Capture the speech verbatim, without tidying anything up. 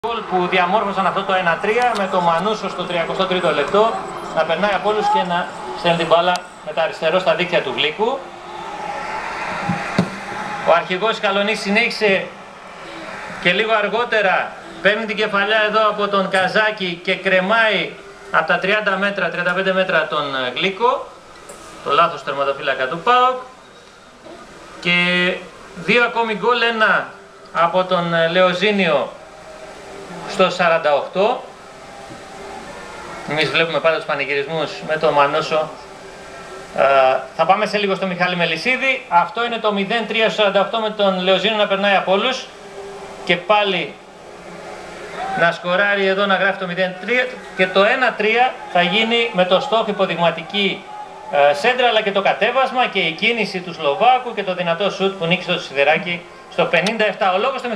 Γκολ που διαμόρφωσαν αυτό το ένα τρία με το Μανούσο στο τριακοστό τρίτο λεπτό να περνάει από όλους και να στέλνει την μπάλα με τα αριστερό στα δίκτυα του Γλύκου. Ο αρχηγός Καλονής συνέχισε και λίγο αργότερα παίρνει την κεφαλιά εδώ από τον Καζάκη και κρεμάει από τα τριάντα μέτρα, τριάντα πέντε μέτρα τον Γλύκο, το λάθος τερματοφύλακα του ΠΑΟΚ, και δύο ακόμη γκολ, ένα από τον Λεοζίνιο στο σαράντα οκτώ. Εμείς βλέπουμε πάντα τους πανηγυρισμούς με τον Μανούσο. Ε, θα πάμε σε λίγο στο Μιχάλη Μελισσίδη. Αυτό είναι το μηδέν τρία στο σαράντα οκτώ με τον Λεοζίνιο να περνάει από όλους και πάλι να σκοράρει εδώ, να γράφει το μηδέν τρία, και το ένα τρία θα γίνει με το στόχο υποδειγματική ε, σέντρα, αλλά και το κατέβασμα και η κίνηση του Σλοβάκου και το δυνατό σουτ που νίκησε το Σιδεράκι στο πενήντα επτά. Ο λόγος